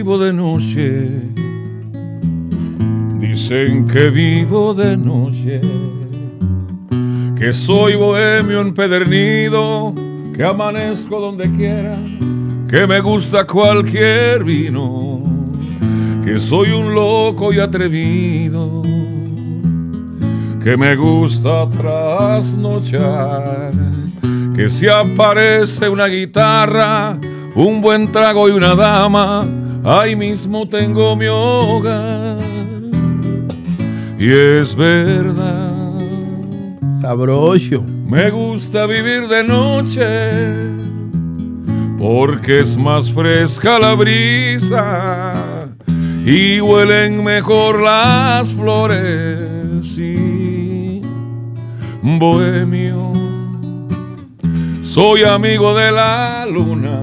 vivo de noche, dicen que vivo de noche, que soy bohemio empedernido, que amanezco donde quiera, que me gusta cualquier vino, que soy un loco y atrevido, que me gusta trasnochar, que si aparece una guitarra, un buen trago y una dama, ahí mismo tengo mi hogar. Y es verdad, sabroso, me gusta vivir de noche, porque es más fresca la brisa y huelen mejor las flores. Sí, bohemio, soy amigo de la luna,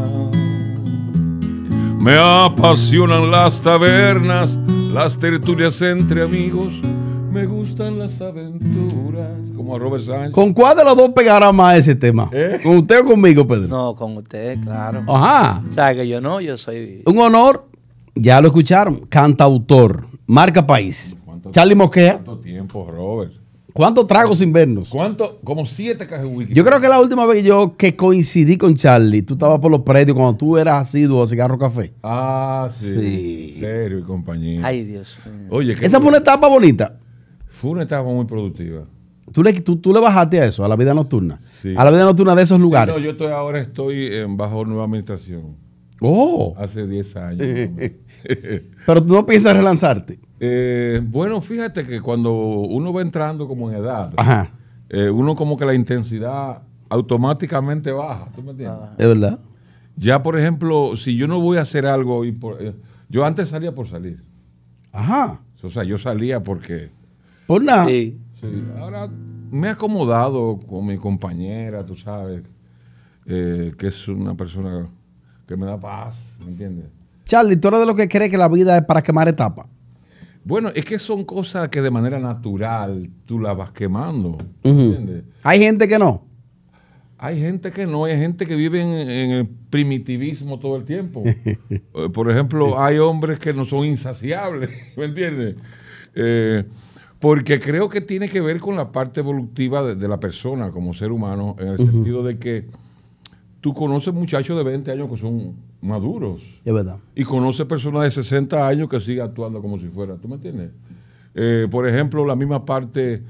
me apasionan las tabernas, las tertulias entre amigos, me gustan las aventuras, como a Robert Sánchez. ¿Con cuál de los dos pegará más ese tema? ¿Con usted o conmigo, Pedro? No, con usted, claro. Ajá. O sea, que yo no, yo soy... Un honor, ya lo escucharon, cantautor, marca país. Charly Mosquea. ¿Cuánto tiempo, Robert? ¿Cuántos tragos sin vernos? ¿Cuánto? Como 7 cajas de whisky. Yo creo que la última vez que coincidí con Charly, tú estabas por los predios cuando tú eras asiduo a Cigarro Café. Ah, sí. Sí. Serio y compañía. Ay, Dios mío. Oye, esa fue una etapa bonita. Fue una etapa muy productiva. ¿Tú le bajaste a eso, a la vida nocturna? Sí. A la vida nocturna de esos lugares. Sí, no, yo ahora estoy bajo nueva administración. Oh. Hace 10 años. Pero tú no piensas relanzarte. Bueno, fíjate que cuando uno va entrando como en edad, Ajá. Uno como que la intensidad automáticamente baja. ¿Tú me entiendes? Es verdad. Ya, por ejemplo, si yo no voy a hacer algo, yo antes salía por salir. Ajá. O sea, yo salía porque... Por nada. Sí. Sí, ahora me he acomodado con mi compañera, tú sabes, que es una persona que me da paz, ¿me entiendes? Charly, ¿tú eres de lo que cree que la vida es para quemar etapas? Bueno, es que son cosas que de manera natural tú las vas quemando, ¿me entiendes? Hay gente que no. Hay gente que no, hay gente que vive en el primitivismo todo el tiempo. Por ejemplo, hay hombres que no son insaciables, ¿me entiendes? Porque creo que tiene que ver con la parte evolutiva de la persona como ser humano, en el sentido de que tú conoces muchachos de 20 años que son maduros. Es verdad. Y conoces personas de 60 años que siguen actuando como si fuera. ¿Tú me entiendes? Por ejemplo, la misma parte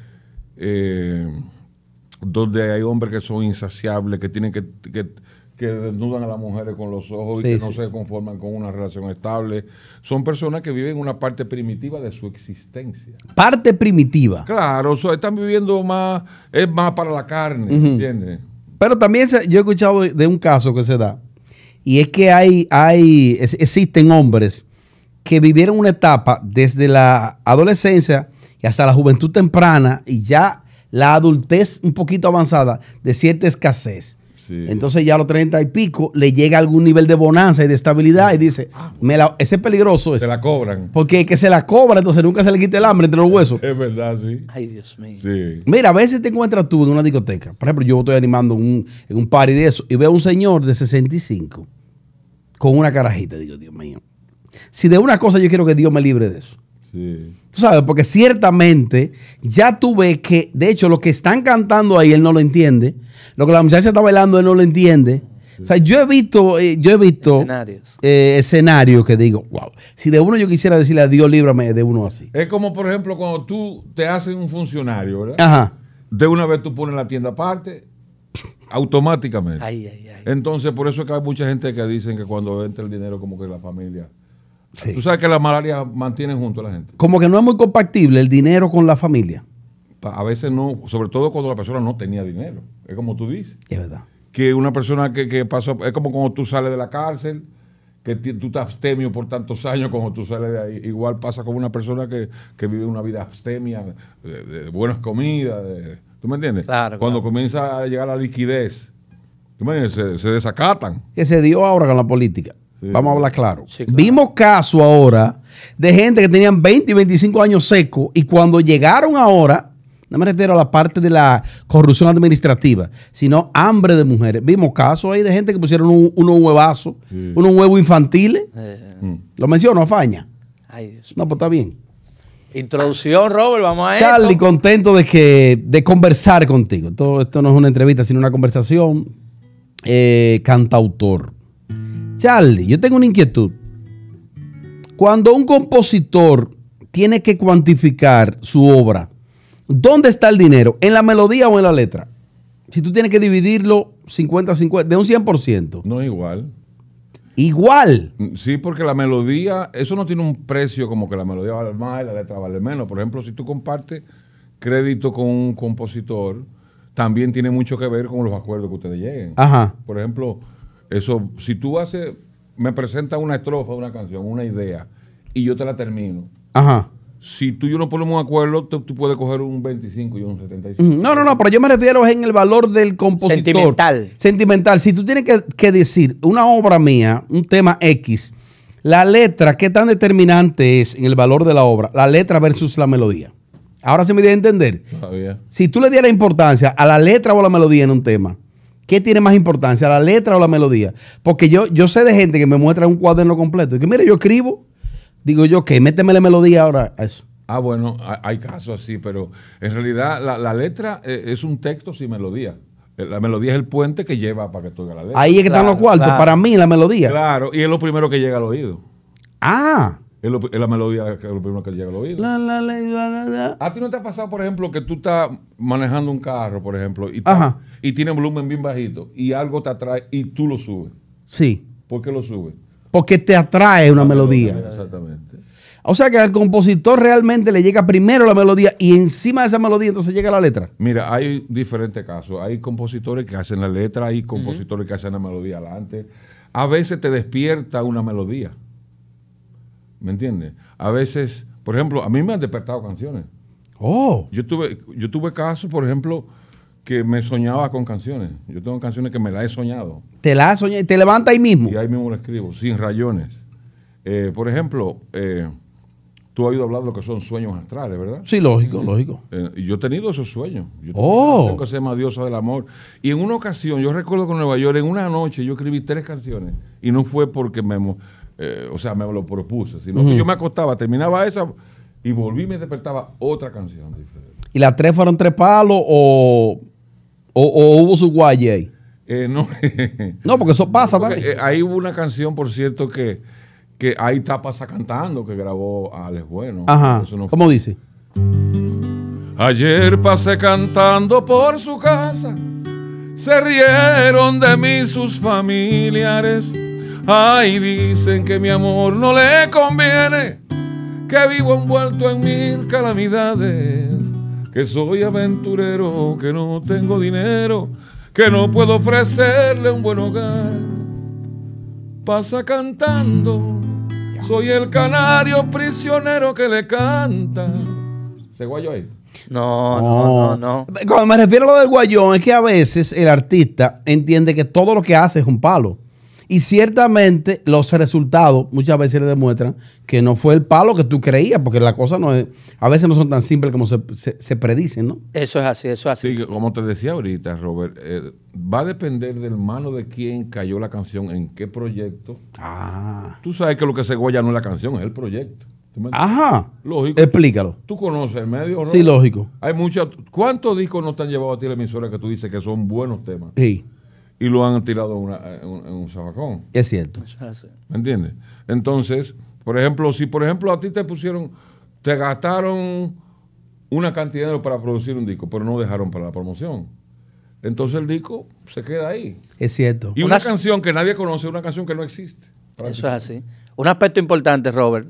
donde hay hombres que son insaciables, que tienen que desnudan a las mujeres con los ojos y que no se conforman con una relación estable. Son personas que viven una parte primitiva de su existencia. Parte primitiva. Claro, están viviendo más, es más para la carne, ¿entiendes? Pero también yo he escuchado de un caso que se da, y es que existen hombres que vivieron una etapa desde la adolescencia y hasta la juventud temprana y ya la adultez un poquito avanzada de cierta escasez. Sí. Entonces ya a los 30 y pico le llega algún nivel de bonanza y de estabilidad y dice, ese es peligroso. Se la cobran. Porque que se la cobra, entonces nunca se le quite el hambre entre los huesos. Es verdad, sí. Ay, Dios mío. Sí. Mira, a veces te encuentras tú en una discoteca. Por ejemplo, yo estoy animando en un party de eso y veo a un señor de 65 con una carajita. Digo, Dios mío. Si de una cosa yo quiero que Dios me libre de eso. Sí. Tú sabes, porque ciertamente ya tú ves que, de hecho, lo que están cantando ahí, él no lo entiende. Lo que la muchacha está bailando, él no lo entiende. Sí. O sea, yo he visto escenarios que digo, wow, si de uno yo quisiera decirle a Dios, líbrame de uno así. Es como, por ejemplo, cuando tú te haces un funcionario, ¿verdad? Ajá. De una vez tú pones la tienda aparte, automáticamente. Ay. Entonces, por eso es que hay mucha gente que dicen que cuando entra el dinero, como que la familia... Sí. Tú sabes que la malaria mantiene junto a la gente. Como que no es muy compatible el dinero con la familia. A veces no, sobre todo cuando la persona no tenía dinero. Es como tú dices. Es verdad. Que una persona que pasó, es como cuando tú sales de la cárcel, que tú estás abstemio por tantos años, como tú sales de ahí. Igual pasa con una persona que vive una vida abstemia, de buenas comidas. ¿Tú me entiendes? Claro. Cuando comienza a llegar la liquidez, ¿tú me entiendes? Se desacatan. Que se dio ahora con la política. Sí. Vamos a hablar claro. Sí, claro. Vimos casos ahora de gente que tenían 20 y 25 años secos y cuando llegaron ahora No me refiero a la parte de la corrupción administrativa, sino hambre de mujeres. Vimos casos ahí de gente que pusieron unos huevazos, unos huevos infantiles. Lo menciono, Faña. Ay, Dios. No, pues está bien. Introducción, Robert, vamos a Charlie, esto. contento de conversar contigo. Esto no es una entrevista, sino una conversación. Cantautor. Charlie, yo tengo una inquietud. Cuando un compositor tiene que cuantificar su obra, ¿dónde está el dinero? ¿En la melodía o en la letra? Si tú tienes que dividirlo 50-50, de un 100%. No igual. Igual. Sí, porque la melodía, eso no tiene un precio como que la melodía vale más y la letra vale menos. Por ejemplo, si tú compartes crédito con un compositor, también tiene mucho que ver con los acuerdos que ustedes lleguen. Ajá. Por ejemplo, eso, si tú me presentas una estrofa de una canción, una idea, y yo te la termino. Ajá. Si tú y yo no ponemos un acuerdo, tú puedes coger un 25 y un 75. No, pero yo me refiero en el valor del compositor. Sentimental. Sentimental. Si tú tienes que decir una obra mía, un tema X, la letra, ¿qué tan determinante es en el valor de la obra? La letra versus la melodía. Ahora se me dio a entender. Todavía. Si tú le dieras importancia a la letra o a la melodía en un tema, ¿qué tiene más importancia, la letra o la melodía? Porque yo sé de gente que me muestra un cuaderno completo y que, mire, yo escribo, digo yo, que méteme la melodía ahora a eso. Ah, bueno, hay casos así, pero en realidad la letra es un texto sin melodía. La melodía es el puente que lleva para que tú oigas la letra. Ahí es que están los cuartos, claro. para mí, la melodía. Claro, y es lo primero que llega al oído. Ah. Es la melodía que es lo primero que llega al oído. La. ¿A ti no te ha pasado, por ejemplo, que tú estás manejando un carro, por ejemplo, Ajá. y tiene volumen bien bajito y algo te atrae y tú lo subes? Sí. ¿Por qué lo subes? Porque te atrae una melodía. Exactamente. O sea que al compositor realmente le llega primero la melodía y encima de esa melodía entonces llega la letra. Mira, hay diferentes casos. Hay compositores que hacen la letra, hay compositores que hacen la melodía adelante. A veces te despierta una melodía. ¿Me entiendes? A veces, por ejemplo, a mí me han despertado canciones. Oh. Yo tuve casos, por ejemplo, que me soñaba con canciones. Yo tengo canciones que me las he soñado. Te la has soñado y te levanta ahí mismo. Y ahí mismo lo escribo, sin rayones. Por ejemplo, tú has oído hablar de lo que son sueños astrales, ¿verdad? Sí, lógico, lógico. Y yo he tenido esos sueños. Yo Oh. tengo una canción que se llama Diosa del Amor. Y en una ocasión, yo recuerdo que en Nueva York, en una noche, yo escribí 3 canciones. Y no fue porque me lo propuse, sino que yo me acostaba, terminaba esa y volví y me despertaba otra canción diferente. ¿Y las 3 fueron 3 palos o hubo su guaye ahí? No. No, porque eso pasa Porque, también. ahí hubo una canción, por cierto, que ahí está Pasa Cantando, que grabó Alex Bueno. Ajá. Eso no fue. ¿Cómo dice? Ayer pasé cantando por su casa, se rieron de mí sus familiares. Ay, dicen que mi amor no le conviene, que vivo envuelto en 1000 calamidades, que soy aventurero, que no tengo dinero, que no puedo ofrecerle un buen hogar. Pasa cantando, soy el canario prisionero que le canta. ¿Se guayó ahí? No. Cuando me refiero a lo del guayón, es que a veces el artista entiende que todo lo que hace es un palo. Y ciertamente los resultados muchas veces le demuestran que no fue el palo que tú creías, porque las cosas a veces no son tan simples como se predicen, ¿no? Eso es así, eso es así. Sí, como te decía ahorita, Robert, va a depender del mano de quién cayó la canción, en qué proyecto. Ah. Tú sabes que lo que se guaya no es la canción, es el proyecto. ¿Tú me entiendes? Ajá. Lógico. Explícalo. ¿Tú conoces el medio, Robert? Sí, lógico. Hay muchas. ¿Cuántos discos no te han llevado a ti la emisora que tú dices que son buenos temas? Sí, Y lo han tirado en un zafacón. es cierto. Eso es así. ¿Me entiendes? Entonces, por ejemplo, si por ejemplo a ti te gastaron una cantidad de dinero para producir un disco, pero no dejaron para la promoción. Entonces el disco se queda ahí. Es cierto. Y una canción que nadie conoce, una canción que no existe. Eso es así. Un aspecto importante, Robert,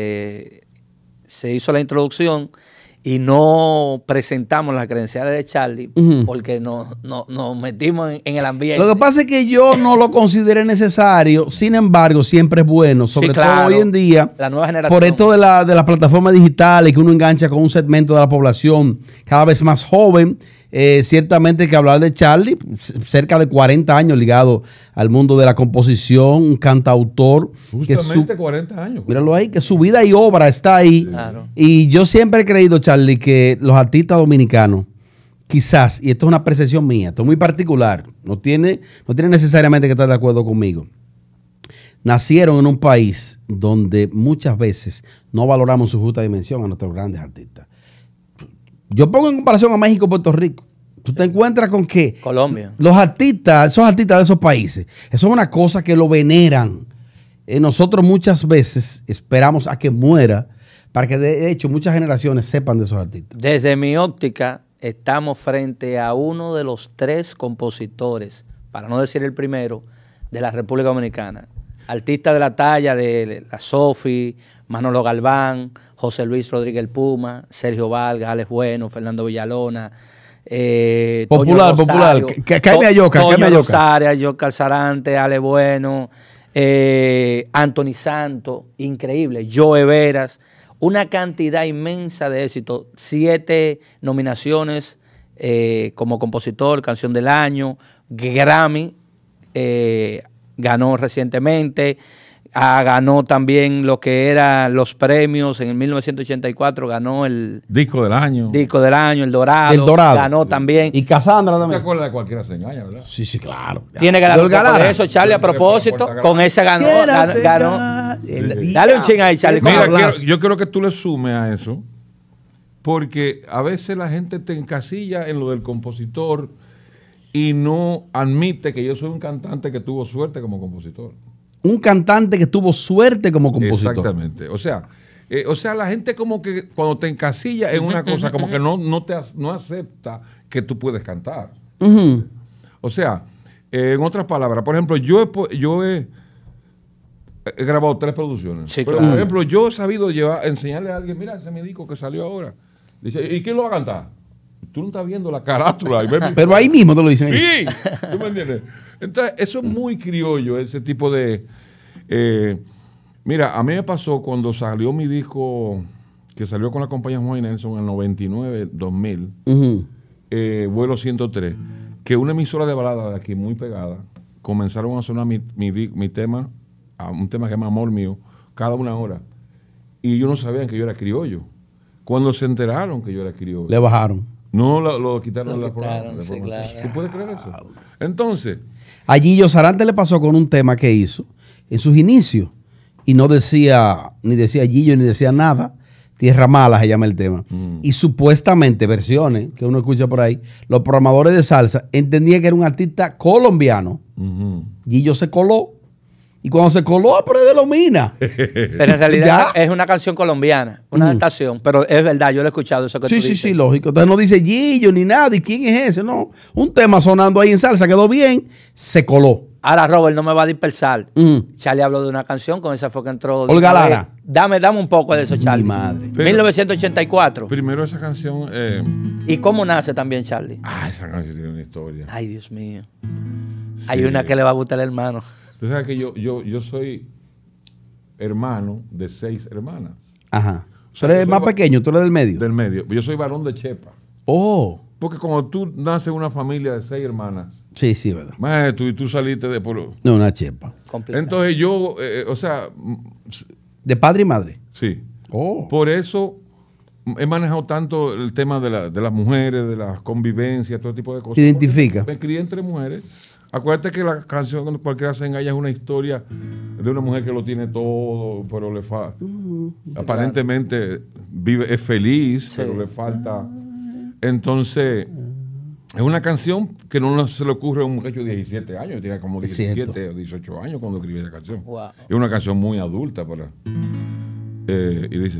se hizo la introducción y no presentamos las credenciales de Charlie porque nos metimos en el ambiente. Lo que pasa es que yo no lo consideré necesario, sin embargo, siempre es bueno, sobre todo hoy en día, la nueva generación. por esto de las plataformas digitales, que uno engancha con un segmento de la población cada vez más joven. Ciertamente que hablar de Charlie, cerca de 40 años ligado al mundo de la composición, un cantautor. Justamente 40 años. Míralo ahí, que su vida y obra está ahí. Claro. Y yo siempre he creído, Charlie, Charlie, que los artistas dominicanos, quizás, y esto es una apreciación mía, esto es muy particular, no tiene necesariamente que estar de acuerdo conmigo, nacieron en un país donde muchas veces no valoramos su justa dimensión a nuestros grandes artistas. Yo pongo en comparación a México y Puerto Rico. Tú te encuentras con que Colombia, los artistas, esos artistas de esos países, eso es una cosa que lo veneran. Nosotros muchas veces esperamos a que muera para que de hecho muchas generaciones sepan de esos artistas. desde mi óptica, estamos frente a uno de los 3 compositores, para no decir el primero, de la República Dominicana. Artistas de la talla de la Sofi, Manolo Galván, José Luis Rodríguez el Puma, Sergio Vargas, Alex Bueno, Fernando Villalona. Popular, Caime Ayoca, Toño Rosario, Yoca Alzarante, Ale Bueno, Anthony Santo, increíble, Joe Veras, una cantidad inmensa de éxitos, 7 nominaciones como compositor, canción del año, Grammy, ganó recientemente. Ganó también lo que eran los premios. En el 1984 ganó el Disco del año. El Dorado. Ganó también. Y Casandra también. ¿Te acuerdas de Cualquiera se engaña, verdad? Sí, sí, claro. Tiene que dar por eso, Charlie, a propósito. Con ese ganó. Dale un ching ahí, Charlie. Mira, yo quiero que tú le sumes a eso, porque a veces la gente te encasilla en lo del compositor y no admite que yo soy un cantante que tuvo suerte como compositor. Un cantante que tuvo suerte como compositor. Exactamente. O sea, la gente como que cuando te encasilla en una cosa, como que no acepta que tú puedes cantar. O sea, en otras palabras, por ejemplo, yo he grabado 3 producciones. Sí, pero, claro. por ejemplo, yo he sabido enseñarle a alguien, mira, ese es mi disco que salió ahora. Dice, ¿y quién lo va a cantar? Tú no estás viendo la carátula. Pero ahí mismo te lo dicen. Sí, ¿tú me entiendes? Entonces, eso es muy criollo, ese tipo de... mira, a mí me pasó cuando salió mi disco, que salió con la compañía Juan y Nelson en el 99, 2000, Vuelo 103, que una emisora de balada de aquí muy pegada, comenzaron a sonar mi tema, un tema que se llama Amor Mío, cada 1 hora. Y ellos no sabían que yo era criollo. Cuando se enteraron que yo era criollo, le bajaron. No, lo quitaron de la quitaron, sí, claro. ¿Tú puedes creer eso? Entonces... A Gillo Sarante le pasó con un tema que hizo en sus inicios y no decía, ni decía Gillo, ni decía nada. Tierra Mala se llama el tema. Y supuestamente, versiones que uno escucha por ahí, los programadores de salsa entendían que era un artista colombiano. Gillo se coló. Y cuando se coló, pero es de Lomina. Pero en realidad es una canción colombiana, una adaptación, pero es verdad, yo lo he escuchado eso que tú dices. Sí, lógico. Entonces no dice Gillo ni nada. ¿Y quién es ese? No. Un tema sonando ahí en salsa, quedó bien, se coló. Ahora, Robert, no me va a dispersar. Charlie habló de una canción, con esa fue que entró. Olga Lara. Dame un poco de eso, Charlie. Mi madre. 1984. Primero esa canción... ¿Y cómo nace también, Charlie? Esa canción tiene una historia. Ay, Dios mío. Sí. Hay una que le va a gustar al hermano. Tú sabes que yo soy hermano de 6 hermanas. Ajá. Tú eres más pequeño, tú eres del medio. Del medio. Yo soy varón de Chepa. Oh. Porque como tú naces en una familia de 6 hermanas, Sí, verdad. maestro, y tú saliste de por... No, una chepa. Entonces yo, o sea... ¿De padre y madre? Sí. Oh. Por eso he manejado tanto el tema de las mujeres, de las convivencias, todo tipo de cosas. ¿Te identifica? Me crié entre mujeres. Acuérdate que la canción cuando Cualquiera se engaña es una historia de una mujer que lo tiene todo, pero le falta. Aparentemente es feliz, pero le falta. Entonces, es una canción que no se le ocurre a un muchacho de 17 años, tiene como 17 o 18 años cuando escribe esa canción. Wow. Es una canción muy adulta para... y dice,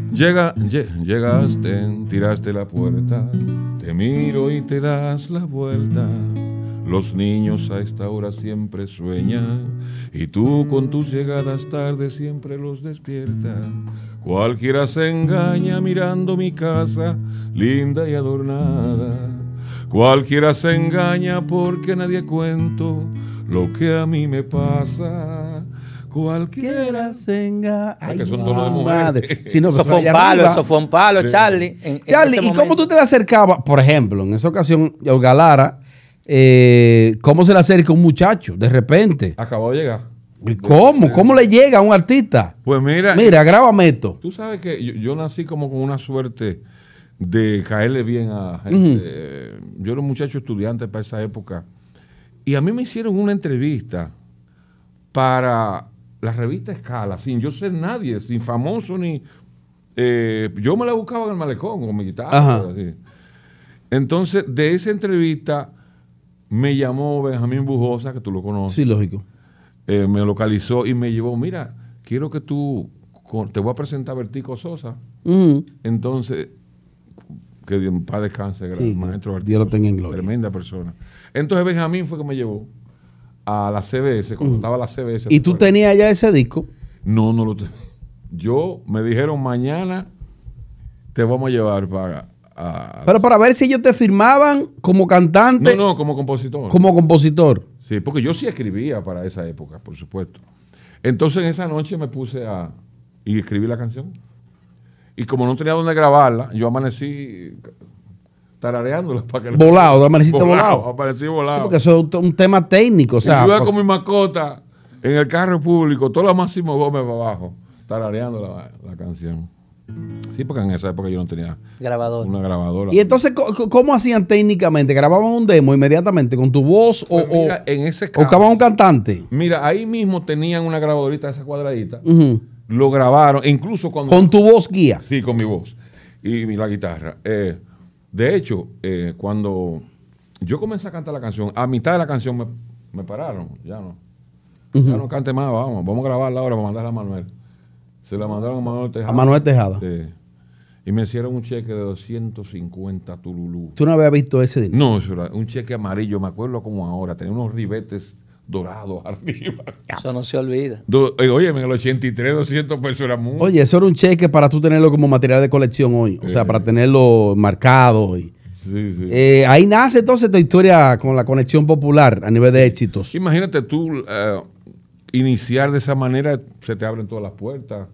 llegaste, tiraste la puerta, te miro y te das la vuelta. Los niños a esta hora siempre sueñan y tú con tus llegadas tarde siempre los despiertas. Cualquiera se engaña mirando mi casa linda y adornada. Cualquiera se engaña porque nadie cuento lo que a mí me pasa. Cualquiera se engaña. Ay, que son tonos de mujeres. Si no, Eso fue un palo, Charlie. Charlie, ¿y cómo tú te le acercabas? Por ejemplo, en esa ocasión, Olga Lara, ¿cómo se le acerca a un muchacho de repente? Acabó de llegar. ¿Cómo? ¿Cómo le llega a un artista? Pues mira, grábame esto. Tú sabes que yo nací como con una suerte de caerle bien a gente. Yo era un muchacho estudiante para esa época. Y a mí me hicieron una entrevista para la revista Escala, sin yo ser nadie, sin famoso ni... yo me la buscaba en el malecón con mi guitarra. Así. Entonces, de esa entrevista me llamó Benjamín Bujosa, que tú lo conoces. Sí, lógico. Me localizó y me llevó, mira, quiero que tú, te voy a presentar a Bertico Sosa. Entonces, que en paz descanse, sí, maestro Bertico. Dios lo tenga en gloria. Tremenda persona. Entonces Benjamín fue que me llevó a la CBS, cuando estaba la CBS. ¿Y tú tenías ya ese disco? No, no lo tenía. Yo, me dijeron, mañana te vamos a llevar para... Pero para ver si ellos te firmaban como cantante. No, como compositor. Como compositor. Sí, porque yo sí escribía para esa época, por supuesto. Entonces en esa noche me puse y escribí la canción. Y como no tenía dónde grabarla, yo amanecí tarareándola para que... Volado, amaneciste volado. Amanecí volado. Sí, porque eso es un tema técnico. O sea, yo iba con mi mascota en el carro público, todo lo Máximo Gómez para abajo, tarareando la canción. Sí, porque en esa época yo no tenía una grabadora. Y entonces, ¿cómo hacían técnicamente? ¿Grababan un demo inmediatamente con tu voz pues mira, en ese caso, o buscaban un cantante? Mira, ahí mismo tenían una grabadorita, esa cuadradita. Lo grabaron, incluso cuando... ¿Con tu voz guía? Sí, con mi voz y la guitarra. De hecho, cuando yo comencé a cantar la canción, a mitad de la canción me pararon. Ya no cante más, vamos a grabarla ahora para mandarla a Manuel. Se la mandaron a Manuel Tejada. A Manuel Tejada. Y me hicieron un cheque de 250 tululú. ¿Tú no habías visto ese dinero? No, eso era un cheque amarillo, me acuerdo como ahora. Tenía unos ribetes dorados arriba. Eso no se olvida. Oye, en el 83, 200 pesos era mucho. Oye, eso era un cheque para tú tenerlo como material de colección hoy. O sea, para tenerlo marcado. Sí. Ahí nace entonces tu historia con la conexión popular a nivel de éxitos. Imagínate tú iniciar de esa manera, se te abren todas las puertas.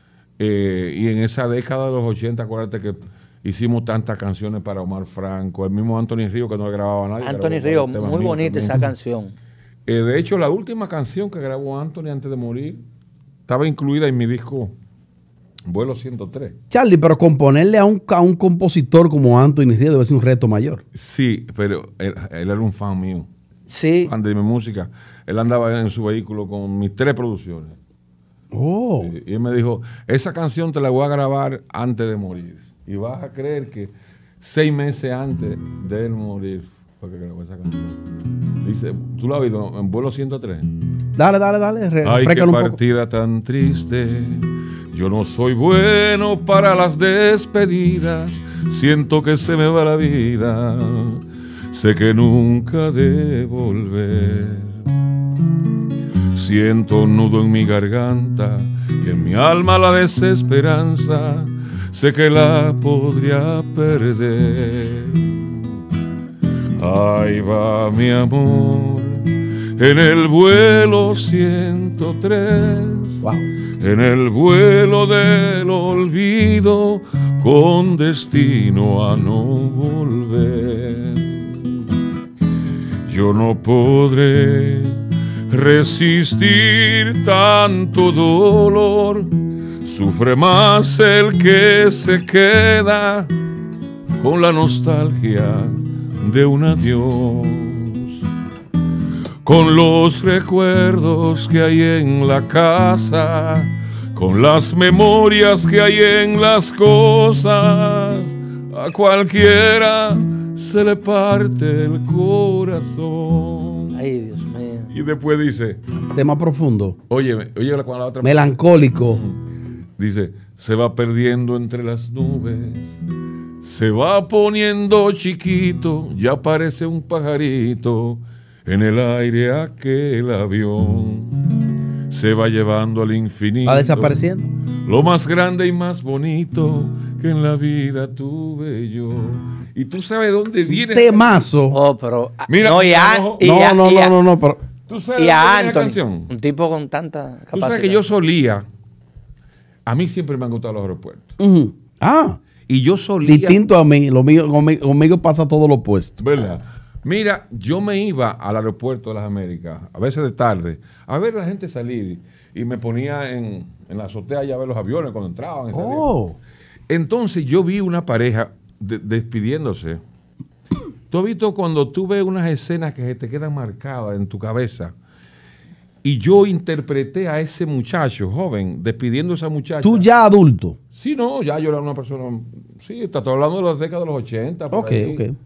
Y en esa década de los 80, acuérdate que hicimos tantas canciones para Omar Franco, el mismo Anthony Río que no le grababa a nadie. Anthony Río, muy bonita esa canción. De hecho, la última canción que grabó Anthony antes de morir estaba incluida en mi disco Vuelo 103. Charlie, pero componerle a un compositor como Anthony Río debe ser un reto mayor. Sí, pero él era un fan mío. Sí. Fan de mi música. Él andaba en su vehículo con mis 3 producciones. Oh. Y él me dijo, esa canción te la voy a grabar antes de morir. Y vas a creer que 6 meses antes de él morir fue que grabó esa canción. Dice, ¿tú la has oído en Vuelo 103? Dale. Ay, qué partida tan triste. Yo no soy bueno para las despedidas. Siento que se me va la vida. Sé que nunca de volver. Siento un nudo en mi garganta y en mi alma la desesperanza. Sé que la podría perder. Ahí va mi amor en el vuelo 103. Wow. En el vuelo del olvido con destino a no volver. Yo no podré resistir tanto dolor. Sufre más el que se queda con la nostalgia de un adiós, con los recuerdos que hay en la casa, con las memorias que hay en las cosas. A cualquiera se le parte el corazón. Ay, Dios mío. Y después dice, tema profundo. oye con la otra. Melancólico. Dice, se va perdiendo entre las nubes, se va poniendo chiquito, ya parece un pajarito. En el aire aquel avión se va llevando al infinito. Va desapareciendo. Lo más grande y más bonito que en la vida tuve yo. Y tú sabes dónde viene. Temazo. Oh, pero mira, no, No, pero ¿tú sabes y dónde a viene la Anthony, canción? un tipo con tanta capacidad. Tú sabes que yo solía. A mí siempre me han gustado los aeropuertos. Y yo solía. Distinto a mí, conmigo pasa todo lo opuesto. ¿Verdad? Mira, yo me iba al aeropuerto de las Américas, a veces de tarde, a ver a la gente salir. Y me ponía en la azotea ya a ver los aviones cuando entraban y salían. Oh. Entonces yo vi una pareja despidiéndose. ¿Tú has visto cuando tú ves unas escenas que se te quedan marcadas en tu cabeza? Y yo interpreté a ese muchacho joven despidiendo a esa muchacha. Tú ya adulto. Sí, no, ya yo era una persona. Sí, estoy hablando de las décadas de los 80. Por ahí. Ok.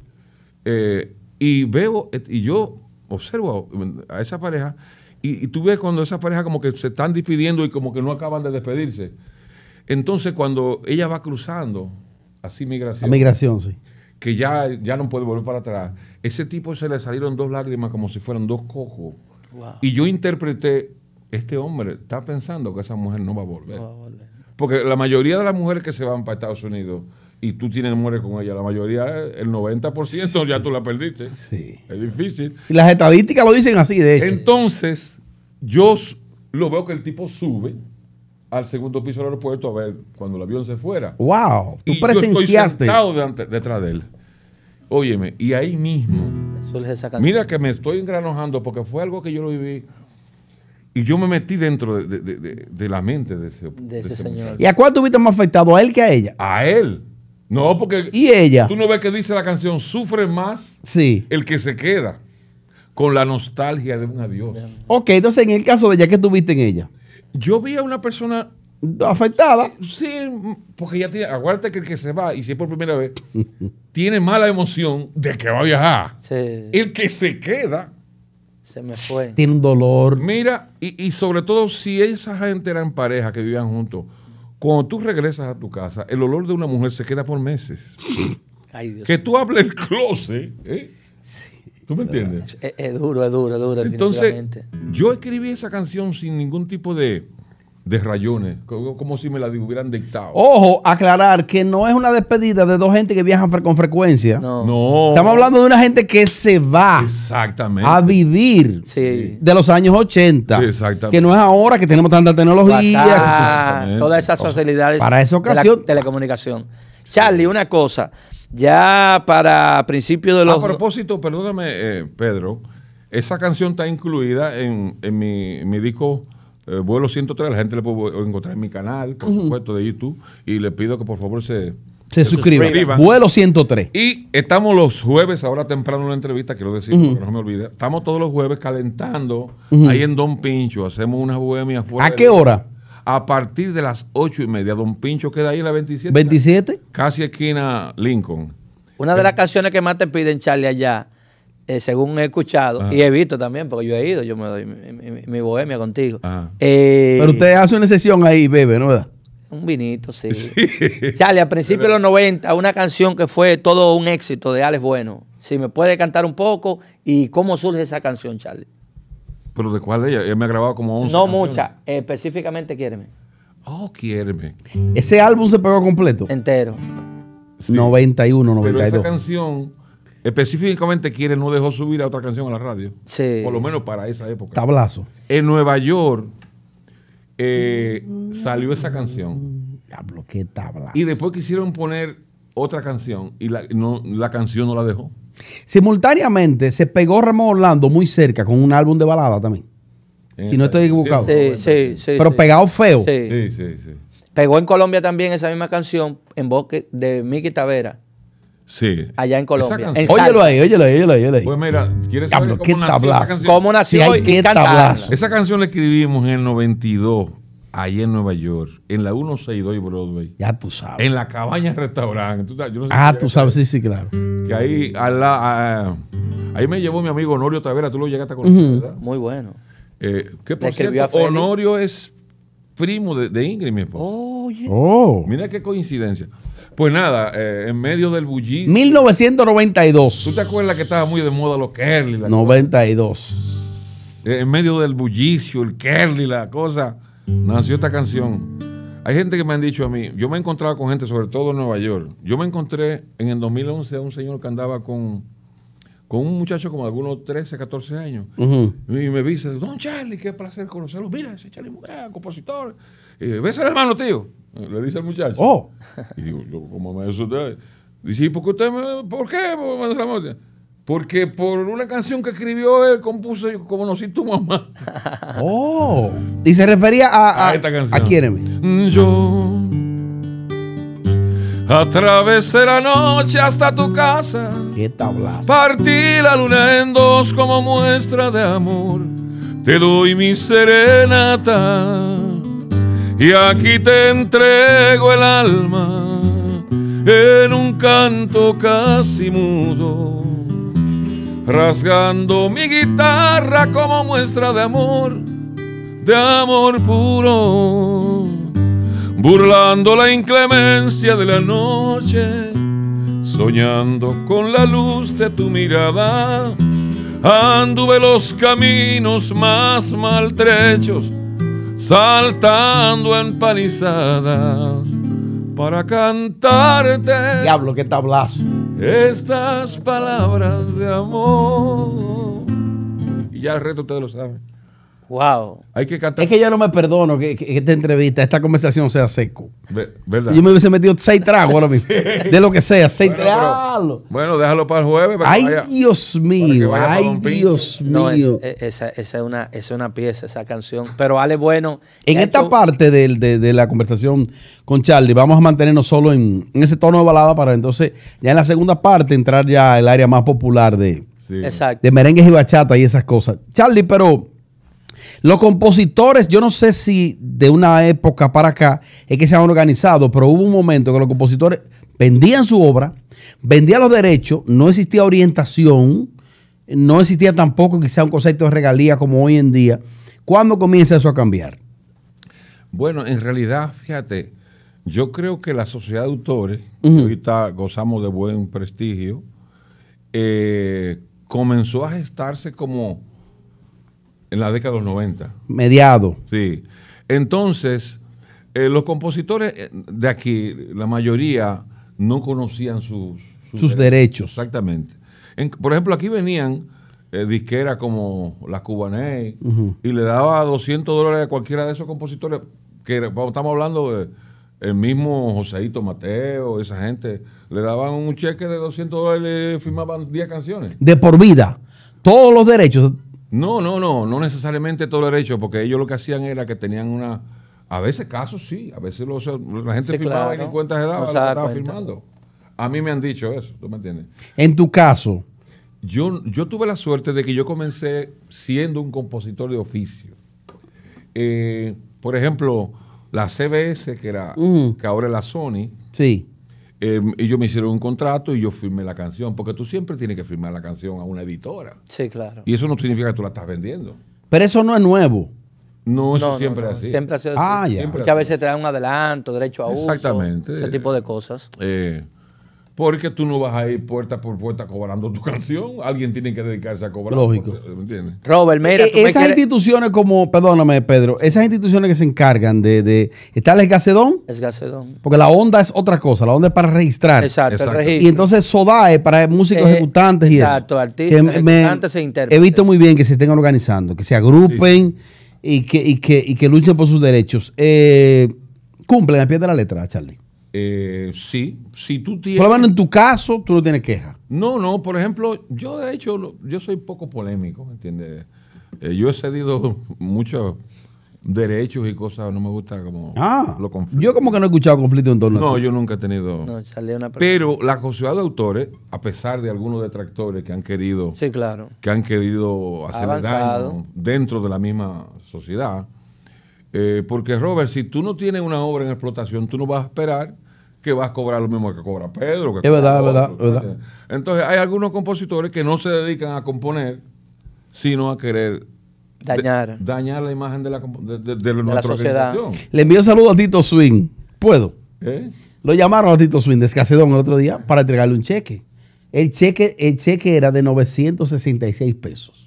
Y veo, y yo observo a esa pareja, y tú ves cuando esa pareja como que se están despidiendo y como que no acaban de despedirse. Entonces, cuando ella va cruzando, así migración. La migración, sí. Que ya no puede volver para atrás. Ese tipo se le salieron 2 lágrimas como si fueran 2 cojos. Wow. Y yo interpreté, este hombre está pensando que esa mujer no va a volver. Porque la mayoría de las mujeres que se van para Estados Unidos y tú tienes mujeres con ella, la mayoría, el 90% ya tú la perdiste. Sí. Es difícil. Y las estadísticas lo dicen así, de hecho. Entonces, yo lo veo que el tipo sube al segundo piso del aeropuerto a ver cuando el avión se fuera. Wow. Tú Y yo estoy presenciaste. sentado detrás de él. Óyeme, y ahí mismo, Surge esa canción. mira que me estoy engranojando porque fue algo que yo lo viví y yo me metí dentro de la mente de ese señor. ¿Y a cuál tuviste más afectado? ¿A él que a ella? A él. No, porque ¿Y ella? tú no ves que dice la canción, sufre más Sí. el que se queda con la nostalgia de un adiós. Ok, entonces en el caso de ella, ¿qué tuviste en ella? Yo vi a una persona, ¿Afectada? sí, porque ya tiene, acuérdate que el que se va, y si es por primera vez, tiene mala emoción de que va a viajar. Sí, El que se queda, se me fue. Tiene un dolor. mira, y sobre todo si esa gente era en pareja que vivían juntos, cuando tú regresas a tu casa, el olor de una mujer se queda por meses. Ay, Dios. Que tú hables el closet, ¿eh? ¿Tú me entiendes? Es duro. Entonces, definitivamente. yo escribí esa canción sin ningún tipo de rayones, como si me la hubieran dictado. Ojo, aclarar que no es una despedida de 2 gente que viajan con frecuencia. No. No. Estamos hablando de una gente que se va Exactamente. a vivir Sí. de los años 80. Exactamente. Que no es ahora que tenemos tanta tecnología. WhatsApp, todas esas facilidades Para esa ocasión. de la telecomunicación. Charlie, una cosa. Ya para principios de los... A propósito, perdóname, Pedro, esa canción está incluida en mi disco Vuelo 103. La gente le puede encontrar en mi canal, por supuesto, de YouTube. Y le pido que por favor se suscriba. suscriban. Vuelo 103. Y estamos los jueves, ahora temprano en una entrevista, quiero decir, porque no se me olvide. Estamos todos los jueves calentando ahí en Don Pincho. Hacemos una bohemia fuera. ¿A qué hora? A partir de las 8:30. Don Pincho queda ahí en la 27. 27. Casi esquina Lincoln. Una de las canciones que más te piden, Charlie, allá, según he escuchado, Ajá. y he visto también, porque yo he ido, yo me doy mi bohemia contigo. Ajá. Pero usted hace una sesión ahí, bebe, ¿no? ¿Verdad? Un vinito, sí. Charlie, a principios de los 90, una canción que fue todo un éxito de Alex Bueno. Si me puede cantar un poco, y cómo surge esa canción, Charlie. ¿Pero de cuál de ellas? Él me ha grabado como 11 No canciones. mucha, específicamente Quiéreme, Oh, quiéreme. Ese álbum se pegó completo. entero. Sí. 91, Pero esa 92. canción, específicamente Quiere, no dejó subir a otra canción a la radio. Sí. Por lo menos para esa época. Tablazo. En Nueva York salió esa canción. Diablo, qué tablazo. Y después quisieron poner otra canción y la canción no la dejó. Simultáneamente se pegó Ramón Orlando muy cerca con un álbum de balada también. Si no estoy equivocado. Sí. Pero pegado feo. Sí. Sí. Pegó en Colombia también esa misma canción en voz de Miki Tavera, Sí. allá en Colombia. Esa canción- En Óyelo salsa. ahí, óyelo ahí. Pues mira, ¿quieres Diablo, saber qué cómo nació esa tablazo. canción? ¿Cómo nació Sí, hay y que cantarla? tablazo. Esa canción la escribimos en el 92, allá en Nueva York, en la 162 y Broadway, Ya tú sabes. en la cabaña restaurante. Yo no sé Ah, si tú llegaste- sabes, sí, claro. Que ahí, ahí me llevó mi amigo Honorio Tavera, tú lo llegaste a conocer, ¿verdad? Muy bueno. Que por Le escribió cierto, a Félix. Honorio es primo de Ingrid, mi esposa. Oye. Oh. Mira qué coincidencia. Pues nada, en medio del bullicio. ¿Tú 1992. te acuerdas que estaba muy de moda los Kerly? 92. En medio del bullicio, el Kerly, la cosa, nació esta canción. Hay gente que me han dicho a mí, yo me he encontrado con gente, sobre todo en Nueva York. Yo me encontré en el 2011 a un señor que andaba con un muchacho como de algunos 13, 14 años. Ujú. Y me dice, don Charlie, qué placer conocerlo. Mira, ese Charlie Muguea, compositor. ¿Ves al hermano, tío? Le dice al muchacho. Oh. Y digo, ¿cómo me asusté? Dice, ¿y por qué usted por qué? Porque por una canción que escribió él, compuso como no soy tu mamá. Oh. Y se refería a esta canción. a Quiéreme. Yo Atravesé la noche hasta tu casa. Qué tablazo. Partí la luna en dos como muestra de amor. Te doy mi serenata y aquí te entrego el alma en un canto casi mudo, rasgando mi guitarra como muestra de amor puro, burlando la inclemencia de la noche, soñando con la luz de tu mirada. Anduve los caminos más maltrechos, saltando en palizadas para cantarte. Diablo, qué tablazo. Estas palabras de amor. Y ya el resto ustedes lo saben. Wow. Hay que cantar. Es que yo no me perdono que esta entrevista, esta conversación sea seco. ¿Verdad? Yo me hubiese metido 6 tragos ahora mismo. De lo que sea, 6 tragos. Bueno, déjalo para el jueves. Para Ay, que vaya, Dios mío. para que vaya Ay, para Don Pinto. Dios No, mío. esa es una pieza, esa canción. Pero Ale Bueno. En esta parte de la conversación con Charlie, vamos a mantenernos solo en ese tono de balada para entonces, ya en la segunda parte, entrar ya al área más popular Sí. Exacto. de merengues y bachata y esas cosas. Charlie, pero los compositores, yo no sé si de una época para acá es que se han organizado, pero hubo un momento que los compositores vendían su obra, vendían los derechos, no existía orientación, no existía tampoco quizá un concepto de regalía como hoy en día. ¿Cuándo comienza eso a cambiar? Bueno, en realidad, fíjate, yo creo que la sociedad de autores, Ujú. que ahorita gozamos de buen prestigio, comenzó a gestarse como en la década de los 90. Mediado. Sí. Entonces, los compositores de aquí, la mayoría, no conocían sus derechos. Exactamente. Por ejemplo, aquí venían disqueras como la Cubaney y le daba $200 a cualquiera de esos compositores, que estamos hablando de el mismo Joseito Mateo, esa gente, le daban un cheque de $200 y le firmaban 10 canciones. De por vida. Todos los derechos. No necesariamente todo el derecho, porque ellos lo que hacían era que tenían a veces casos sí, a veces la gente Sí, firmaba claro. y ni cuenta se daba No lo se que da estaba cuenta. firmando. A mí me han dicho eso, ¿tú me entiendes? En tu caso, Yo tuve la suerte de que yo comencé siendo un compositor de oficio. Por ejemplo, la CBS, que ahora es la Sony, sí. ellos me hicieron un contrato y yo firmé la canción, porque tú siempre tienes que firmar la canción a una editora. Sí, claro. Y eso no significa que tú la estás vendiendo. Pero eso no es nuevo. No, eso No, siempre no, es así. Siempre ha sido Ah, así. ya. Siempre Muchas así. veces te dan un adelanto, derecho a uso. Exactamente. Ese tipo de cosas. Porque tú no vas a ir puerta por puerta cobrando tu canción. Alguien tiene que dedicarse a cobrar. Lógico. ¿Me entiendes? Robert, mira, tú me Esas quieres... instituciones como, perdóname Pedro, esas instituciones que se encargan de está el Gacedón, Es Gacedón. porque la onda es otra cosa, la onda es para registrar. Exacto, el Exacto. registro. Y entonces SODAE para músicos ejecutantes y exacto, eso. artistas, Que ejecutantes e intérpretes. He visto muy bien que se estén organizando, que se agrupen y que luchen por sus derechos. Cumplen al pie de la letra, Charlie. Sí, si tú Por tienes... lo menos en tu caso, tú no tienes queja. No, por ejemplo, yo de hecho, yo soy poco polémico, ¿me entiendes? Yo he cedido muchos derechos y cosas, no me gusta como lo conflicto. Yo como que no he escuchado conflicto en torno a No, ti. yo nunca he tenido... No, Charlie es una persona- Pero la sociedad de autores, a pesar de algunos detractores que han querido... Sí, claro. que han querido hacerle Avanzado. daño dentro de la misma sociedad. Porque, Robert, si tú no tienes una obra en explotación, tú no vas a esperar que vas a cobrar lo mismo que cobra Pedro. Que Es verdad, cobra es otro, verdad. ¿entiendes? Entonces, hay algunos compositores que no se dedican a componer, sino a querer Dañar. dañar la imagen de la nuestra sociedad. organización. Le envío saludos a Tito Swing. ¿Puedo? ¿Eh? Lo llamaron a Tito Swing de Escacedón el otro día para entregarle un cheque. El cheque era de 966 pesos.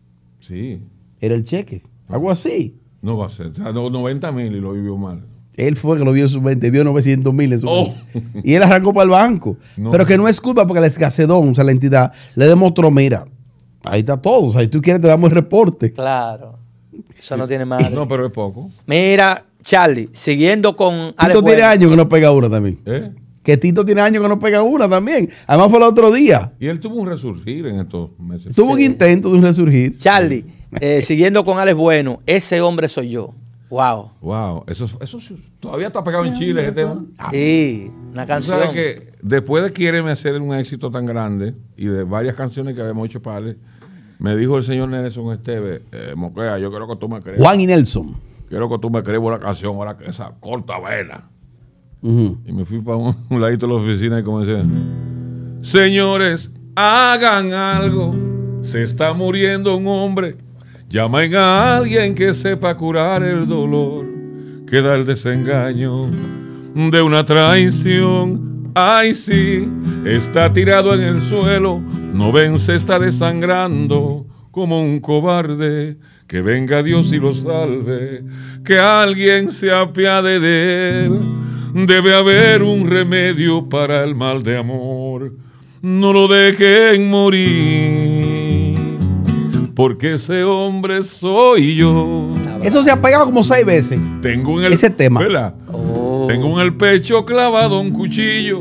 Sí. Era el cheque. Algo así. No va a ser. O sea, 90,000 y lo vivió mal. Él fue que lo vio en su mente, vio 900,000 en su Oh. mente. Y él arrancó para el banco. No. Pero que no es culpa porque el Escacedón, o sea, la entidad, le demostró, mira, ahí está todo. O sea, si tú quieres te damos el reporte. Claro. Eso no tiene madre. No, pero es poco. Mira, Charlie, siguiendo con Tito Alex tiene Bueno. años que no pega una también. ¿Eh? Que Tito tiene años que no pega una también. Además fue el otro día. Y él tuvo un resurgir en estos meses. Tuvo un intento de un resurgir. Charlie, siguiendo con Alex Bueno, ese hombre soy yo. Wow. Wow, eso todavía está pegado en Chile ese tema. Sí, una Tú canción. sabes que después de Quiéreme hacer un éxito tan grande y de varias canciones que habíamos hecho para él, me dijo el señor Nelson Esteve, Moquea, yo quiero que tú me creas. Juan y Nelson. Quiero que tú me creas la canción, ahora que esa corta vena. Ujú. Y me fui para un ladito de la oficina y comencé. Señores, hagan algo. Se está muriendo un hombre. Llamen a alguien que sepa curar el dolor. Que da el desengaño de una traición. Ay, sí, está tirado en el suelo. No ven, se está desangrando como un cobarde. Que venga Dios y lo salve. Que alguien se apiade de él. Debe haber un remedio para el mal de amor. No lo dejen morir, porque ese hombre soy yo. Eso se ha pegado como 6 veces. Tengo en el, ese tema. ¿verdad? Oh. Tengo en el pecho clavado un cuchillo.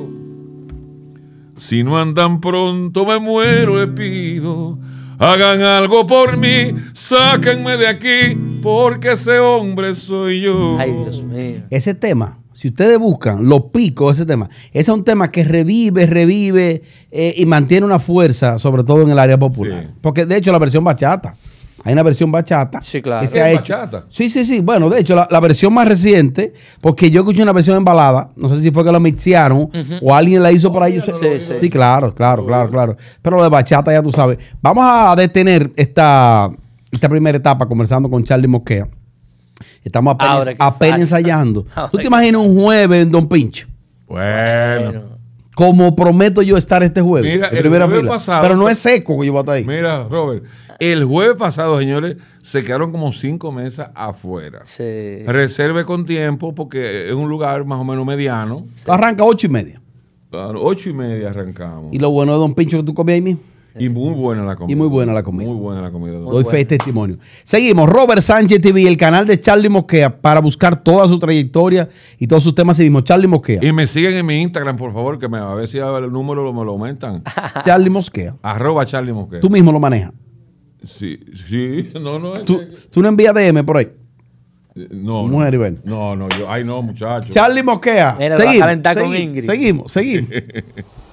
Si no andan pronto me muero, le pido. Hagan algo por mí, sáquenme de aquí, porque ese hombre soy yo. Ay, Dios mío. Ese tema, si ustedes buscan los picos de ese tema, ese es un tema que revive y mantiene una fuerza, sobre todo en el área popular. Sí. Porque de hecho la versión bachata, hay una versión bachata. Sí, claro. Que se ha ¿Es hecho. bachata? Sí. Bueno, de hecho la versión más reciente, porque yo escuché una versión en balada, no sé si fue que la mixearon o alguien la hizo por ahí. Sí. Claro. Pero lo de bachata ya tú sabes. Vamos a detener esta primera etapa conversando con Charlie Mosquea. Estamos apenas ensayando. ¿Tú te imaginas un jueves en Don Pincho? Bueno. Como prometo yo estar este jueves. Mira, en el primera jueves fila. pasado- Pero no es seco que yo voy a estar ahí. Mira, Robert, el jueves pasado, señores, se quedaron como 5 mesas afuera. Sí. Reserve con tiempo porque es un lugar más o menos mediano. Arranca 8:30. A las 8:30 arrancamos. Y lo bueno de Don Pincho que tú comías ahí mismo. Y muy buena la comida. Y muy buena la comida. Muy buena la comida. Doy fe y testimonio. Seguimos. Robert Sánchez TV, el canal de Charlie Mosquea, para buscar toda su trayectoria y todos sus temas. Mismo Charlie Mosquea. Y me siguen en mi Instagram, por favor, que a ver si el número me lo aumentan. Charlie Mosquea. @Charlie Mosquea. Tú mismo lo manejas. Sí, no. es Tú que- no envías DM por ahí. No. Mujer y ven. No, yo. Ay, no, muchacho. Charlie Mosquea. Mira, lo va a calentar con Ingrid. Seguimos.